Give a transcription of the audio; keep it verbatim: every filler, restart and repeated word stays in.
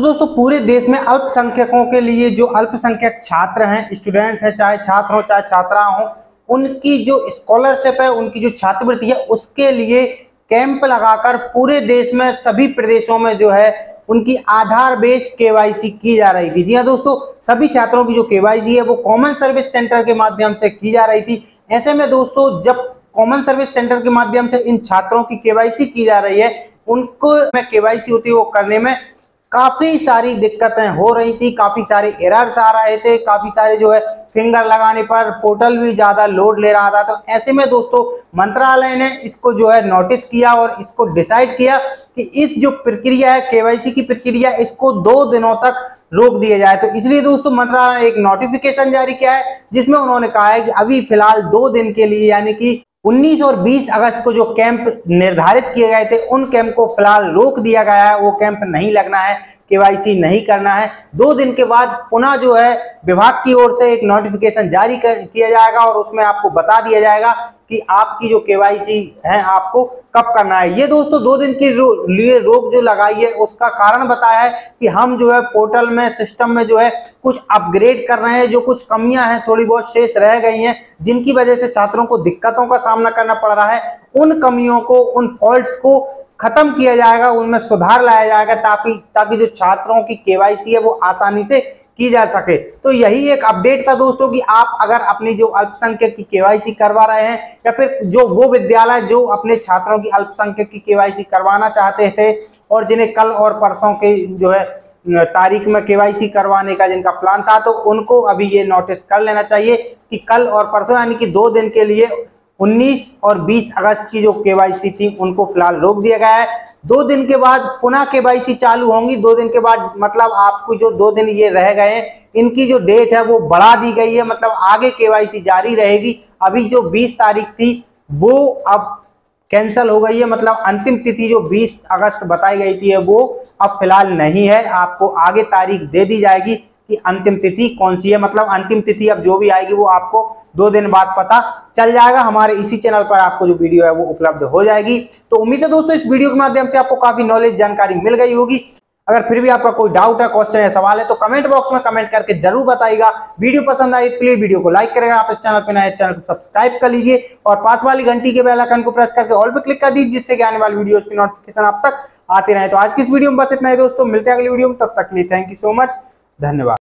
तो दोस्तों पूरे देश में अल्पसंख्यकों के लिए जो अल्पसंख्यक छात्र हैं, स्टूडेंट हैं, चाहे छात्र हो चाहे छात्रा हो, उनकी जो स्कॉलरशिप है, उनकी जो छात्रवृत्ति है, उसके लिए कैंप लगाकर पूरे देश में सभी प्रदेशों में जो है उनकी आधार बेस्ड केवाईसी की जा रही थी। जी हाँ दोस्तों, सभी छात्रों की जो केवाईसी है वो कॉमन सर्विस सेंटर के माध्यम से की जा रही थी। ऐसे में दोस्तों जब कॉमन सर्विस सेंटर के माध्यम से इन छात्रों की केवाईसी की जा रही है, उनको में केवाईसी होती है वो करने में काफी सारी दिक्कतें हो रही थी, काफी सारे एरर्स आ रहे थे, काफी सारे जो है फिंगर लगाने पर पोर्टल भी ज्यादा लोड ले रहा था। तो ऐसे में दोस्तों मंत्रालय ने इसको जो है नोटिस किया और इसको डिसाइड किया कि इस जो प्रक्रिया है केवाईसी की प्रक्रिया, इसको दो दिनों तक रोक दिया जाए। तो इसलिए दोस्तों मंत्रालय ने एक नोटिफिकेशन जारी किया है जिसमें उन्होंने कहा है कि अभी फिलहाल दो दिन के लिए यानी कि उन्नीस और बीस अगस्त को जो कैंप निर्धारित किए गए थे उन कैंप को फिलहाल रोक दिया गया है। वो कैंप नहीं लगना है, केवाईसी नहीं करना है। दो दिन के बाद पुनः जो है विभाग की ओर से एक नोटिफिकेशन जारी कर, किया जाएगा और उसमें आपको बता दिया जाएगा कि आपकी जो केवाईसी है आपको कब करना है। ये दोस्तों दो दिन के लिए रोक जो लगाई है उसका कारण बताया है कि हम जो है पोर्टल में सिस्टम में जो है कुछ अपग्रेड कर रहे हैं, जो कुछ कमियां हैं थोड़ी बहुत शेष रह गई हैं जिनकी वजह से छात्रों को दिक्कतों का सामना करना पड़ रहा है। उन कमियों को, उन फॉल्ट्स को खत्म किया जाएगा, उनमें सुधार लाया जाएगा ताकि ताकि जो छात्रों की केवाईसी है वो आसानी से की जा सके। तो यही एक अपडेट था दोस्तों कि आप अगर अपनी जो अल्पसंख्यक की केवाईसी करवा रहे हैं या फिर जो वो विद्यालय जो अपने छात्रों की अल्पसंख्यक की केवाईसी करवाना चाहते थे और जिन्हें कल और परसों के जो है तारीख में केवाईसी करवाने का जिनका प्लान था, तो उनको अभी ये नोटिस कर लेना चाहिए कि कल और परसों यानी कि दो दिन के लिए उन्नीस और बीस अगस्त की जो केवाईसी थी उनको फिलहाल रोक दिया गया है। दो दिन के बाद पुनः केवाईसी चालू होंगी। दो दिन के बाद मतलब आपको जो दो दिन ये रह गए हैं इनकी जो डेट है वो बढ़ा दी गई है, मतलब आगे केवाईसी जारी रहेगी। अभी जो बीस तारीख थी वो अब कैंसिल हो गई है, मतलब अंतिम तिथि जो बीस अगस्त बताई गई थी वो अब फिलहाल नहीं है। आपको आगे तारीख दे दी जाएगी कि अंतिम तिथि कौन सी है, मतलब अंतिम तिथि अब जो भी आएगी वो आपको दो दिन बाद पता चल जाएगा। हमारे इसी चैनल पर आपको जो वीडियो है वो उपलब्ध हो जाएगी। तो उम्मीद है दोस्तों इस वीडियो के माध्यम से आपको काफी नॉलेज जानकारी मिल गई होगी। अगर फिर भी आपका कोई डाउट है, क्वेश्चन या सवाल है तो कमेंट बॉक्स में कमेंट करके जरूर बताइएगा। वीडियो पसंद आई प्लीज वीडियो को लाइक करेगा, आप इस चैनल पर नए चैनल को सब्सक्राइब कर लीजिए और पास वाली घंटी के बेल आइकन को प्रेस करके ऑल पे क्लिक कर दीजिए जिससे कि आने वाली वीडियोस की नोटिफिकेशन आप तक आती रहे। तो आज की इस वीडियो में बस इतना ही दोस्तों, मिलते हैं अगली वीडियो में, तब तक के लिए थैंक यू सो मच, धन्यवाद।